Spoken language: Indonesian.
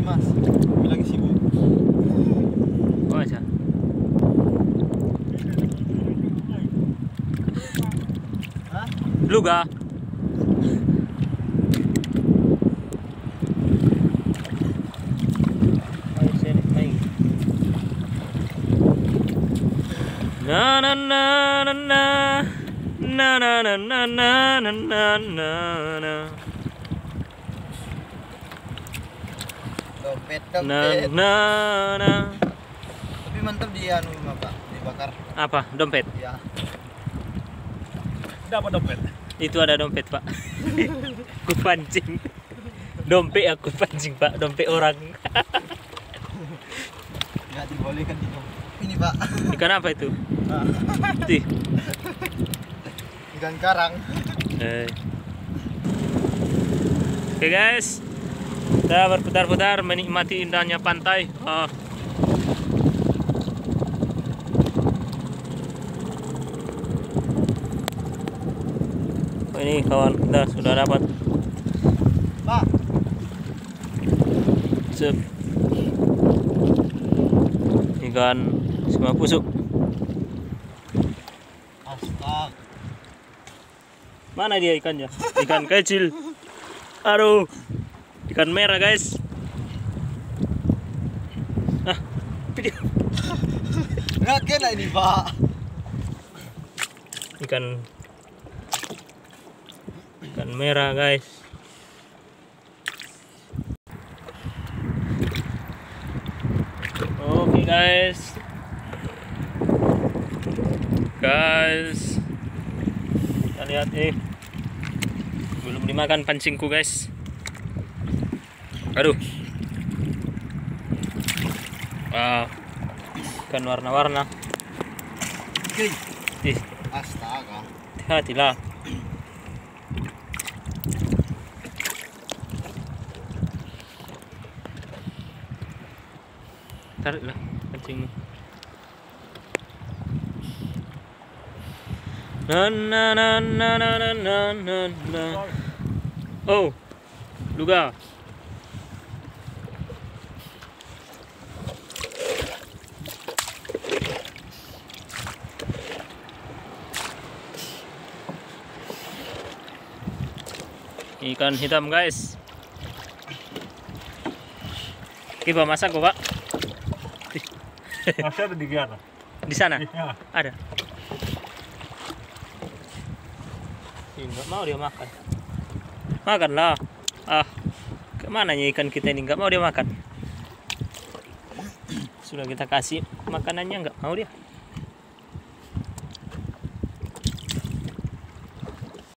Mas, kami lagi sibuk. Oh aja. Hah? Luga. Ayo sini, main. Na na na na na na na na na na na na na. Dompet, Na dompet. na na. Tapi mantap di anu Pak, dibakar. Apa? Dompet. Ya. Dapat dompet. Itu ada dompet, Pak. Aku pancing. Dompet aku pancing, Pak. Dompet orang. Ya dibolehkan itu. Ini Pak. Ikan apa itu? Nah, Ih. ikan karang. Oke guys, kita berputar-putar menikmati indahnya pantai. Oh. Oh, ini kawan kita sudah dapat Pak, ikan semua pusuk. astaga. Mana dia ikannya? Ikan kecil. Aduh, ikan merah guys. Ah, video. Nggak kena ini Pak. Ikan merah guys. Oke guys, kita lihat belum dimakan pancingku guys. Aduh, wow, ikan warna-warna. Oke. Ih, Astaga. hati-hatilah. Tariklah pancingmu. Na na na na na na na na na. Oh, luga. Ikan hitam guys. Coba masak kok, Pak. Masih ada di sana. Di sana Iya. ada. Nggak mau dia makan. Makanlah. Ah, kemana ikan kita ini? Nggak mau dia makan. Sudah kita kasih makanannya, nggak mau dia.